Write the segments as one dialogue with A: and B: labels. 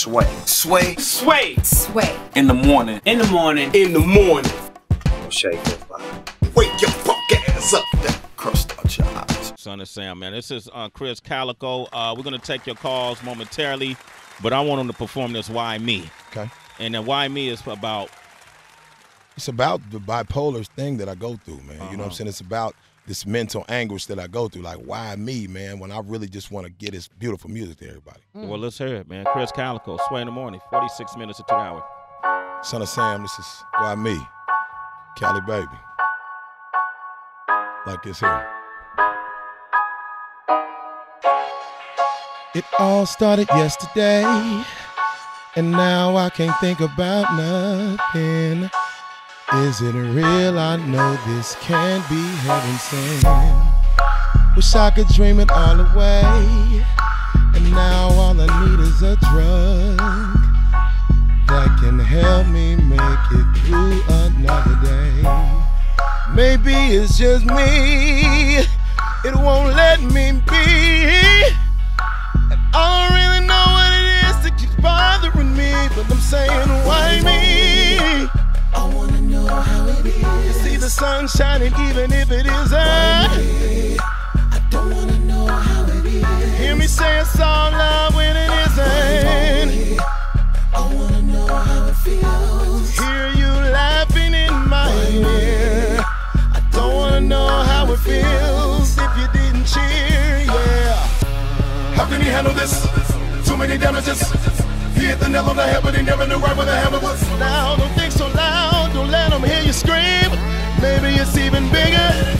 A: Sway.
B: Sway.
C: Sway.
D: Sway.
A: In the morning.
C: In the morning.
B: In the morning.
A: Shake that fire.
B: Wake your fuck ass up.
A: Crust out your eyes.
E: Son of Sam, man. This is Chris Calico. We're going to take your calls momentarily, but I want him to perform this Why Me.
F: Okay.
E: And then Why Me is about?
F: It's about the bipolar thing that I go through, man. You know what I'm saying? It's about this mental anguish that I go through. Like, why me, man, when I really just want to get this beautiful music to everybody.
E: Well, let's hear it, man. Chris Calico, Sway in the Morning, 46 minutes to 2 hours.
F: Son of Sam, this is Why Me. Cali baby. Like this here. It all started yesterday, and now I can't think about nothing. Is it real? I know this can't be heaven sent. Wish I could dream it all away, and now all I need is a drug that can help me make it through another day. Maybe it's just me, it won't let me be. And I don't really know what it is that keeps bothering me, but I'm saying, why me?
G: I wanna know how it is.
F: You see the sun shining even if it isn't.
G: I don't wanna know how it is.
F: Hear me say it's all love when it isn't.
G: I wanna know how it feels.
F: Hear you laughing in my ear. I don't wanna know how it feels if you didn't cheer, yeah.
B: How can he handle this? Too many damages. He hit the nail on the head, but he never knew right where the hammer was.
F: Now don't think so loud, don't let them hear you scream. Maybe it's even bigger.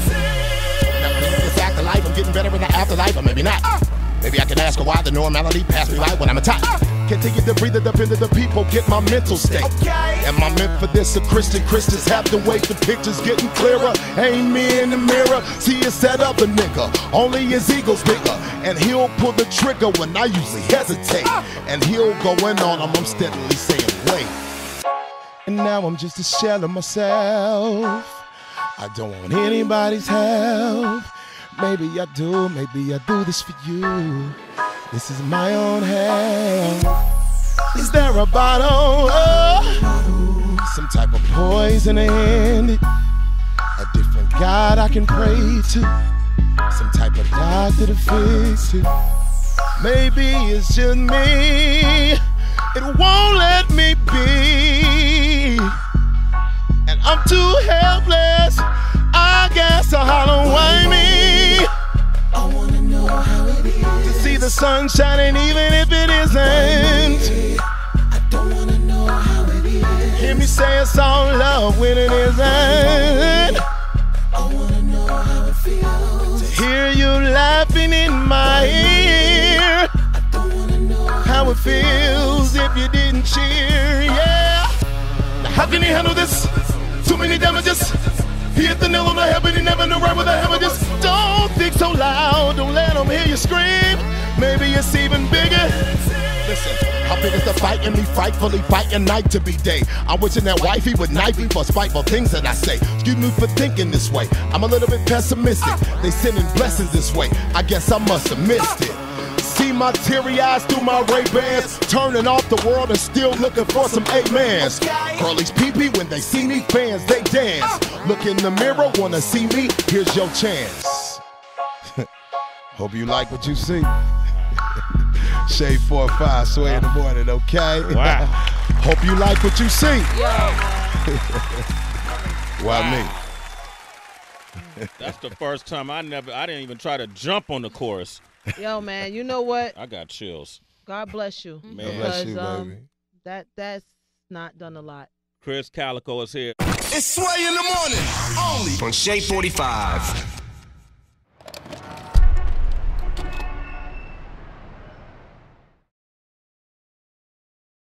B: This afterlife, I'm getting better in the afterlife, or maybe not. Maybe I can ask her why the normality passed me by when I'm attacked. Continue to breathe, depend on the people, get my mental state. Am I meant for this? A Christian? Christians have to wait, the picture's getting clearer. Ain't me in the mirror, see it set up a nigga. Only his ego's bigger, and he'll pull the trigger when I usually hesitate. And he'll go in on him, I'm steadily saying, wait.
F: And now I'm just a shell of myself. I don't want anybody's help. Maybe I do this for you. This is my own hell. Is there a bottle? Some type of poison in it. A different God I can pray to. Some type of doctor to fix it. Maybe it's just me. It won't let me be. And I'm too helpless. I guess I'll holler, why me?
G: I wanna know how it is.
F: To see the sun shining even if it isn't.
G: I don't wanna know how it is.
F: Hear me say it's all love when it isn't.
G: I wanna know how it feels.
F: To hear you laughing in my ear.
G: I don't wanna know
F: How it feels if you didn't cheer, yeah.
B: Now how can he handle this? Too many damages. He hit the nail on the head, but he never knew right where the hammer was.
F: Don't think so loud, don't let them hear you scream. Maybe it's even bigger.
B: Listen, how big is the fight in me? Frightfully fighting night to be day. I'm wishing that wifey would knife me for spiteful things that I say. Excuse me for thinking this way. I'm a little bit pessimistic. They sending blessings this way. I guess I must have missed it. See my teary eyes through my Ray-Bans, turning off the world and still looking for some amens. Curly's pee-pee, when they see me, fans, they dance. Look in the mirror, wanna see me? Here's your chance.
F: Hope you like what you see. Shade 4 or 5, Sway in the Morning, okay?
E: Wow.
F: Hope you like what you see. Why me?
E: That's the first time I didn't even try to jump on the chorus.
D: Yo, man, you know what?
E: I got chills.
D: God bless you.
E: Man.
F: God bless you,
D: Because,
F: baby.
D: that's not done a lot.
E: Chris Calico is here.
B: It's Sway in the Morning, only
A: On Shade 45.